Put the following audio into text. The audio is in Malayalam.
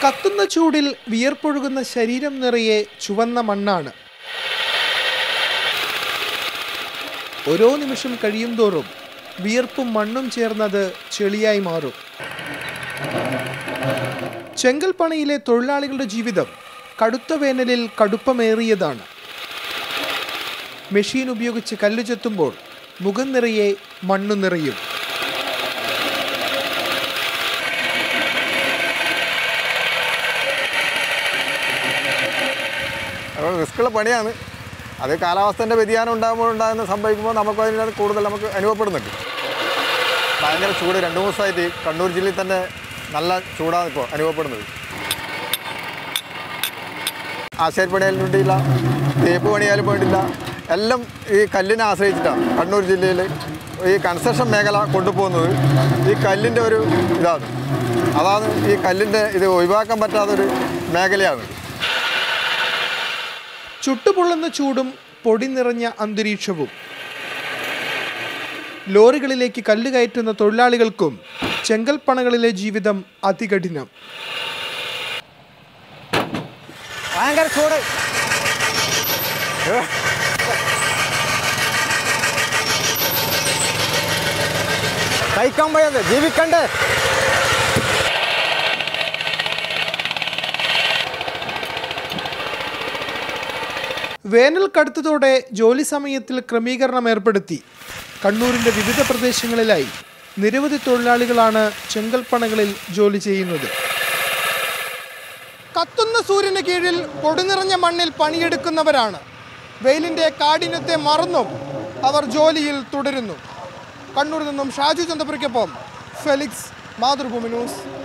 കത്തുന്ന ചൂടിൽ വിയർപ്പൊഴുകുന്ന ശരീരം നിറയെ ചുവന്ന മണ്ണാണ്. ഓരോ നിമിഷം കഴിയും തോറും വിയർപ്പും മണ്ണും ചേർന്നത് ചെളിയായി മാറും. ചെങ്കൽപ്പണയിലെ തൊഴിലാളികളുടെ ജീവിതം കടുത്ത വേനലിൽ കടുപ്പമേറിയതാണ്. മെഷീൻ ഉപയോഗിച്ച് കല്ല് ചെത്തുമ്പോൾ മുഖം നിറയെ മണ്ണു നിറയും. റിസ്ക്കുള്ള പണിയാണ്. അത് കാലാവസ്ഥൻ്റെ വ്യതിയാനം സംഭവിക്കുമ്പോൾ അതിനകത്ത് കൂടുതൽ നമുക്ക് അനുഭവപ്പെടുന്നുണ്ട്. ഭയങ്കര ചൂട് 2 ദിവസമായിട്ട് കണ്ണൂർ ജില്ലയിൽ തന്നെ നല്ല ചൂടാണ് ഇപ്പോൾ അനുഭവപ്പെടുന്നത്. ആശാരിപ്പണിയാലും വേണ്ടിയില്ല, തേപ്പ് പണിയാലും വേണ്ടിയില്ല, എല്ലാം ഈ കല്ലിനെ ആശ്രയിച്ചിട്ടാണ് കണ്ണൂർ ജില്ലയിൽ ഈ കൺസ്ട്രക്ഷൻ മേഖല കൊണ്ടുപോകുന്നത്. ഈ കല്ലിൻ്റെ ഒരു അതാണ് ഈ കല്ലിൻ്റെ ഇത് ഒഴിവാക്കാൻ പറ്റാത്തൊരു മേഖലയാണ്. ചുട്ടുപൊള്ളുന്ന ചൂടും പൊടി നിറഞ്ഞ അന്തരീക്ഷവും ലോറികളിലേക്ക് കല്ല് കയറ്റുന്ന തൊഴിലാളികൾക്കും ചെങ്കൽപ്പണകളിലെ ജീവിതം അതികഠിനം. ഭയങ്കര ചൂട്, കഴിക്കാൻ പോയത് ജീവിക്കണ്ടേ. വേനൽ കടുത്തതോടെ ജോലി സമയത്തിൽ ക്രമീകരണം ഏർപ്പെടുത്തി കണ്ണൂരിൻ്റെ വിവിധ പ്രദേശങ്ങളിലായി നിരവധി തൊഴിലാളികളാണ് ചെങ്കൽപ്പണകളിൽ ജോലി ചെയ്യുന്നത്. കത്തുന്ന സൂര്യന് കീഴിൽ പൊടിനിറഞ്ഞ മണ്ണിൽ പണിയെടുക്കുന്നവരാണ്. വെയിലിൻ്റെ കാഠിന്യത്തെ മറന്നും അവർ ജോലിയിൽ തുടരുന്നു. കണ്ണൂരിൽ നിന്നും ഷാജു ചന്ദ്രപുരയ്ക്കൊപ്പം ഫെലിക്സ്, മാതൃഭൂമി ന്യൂസ്.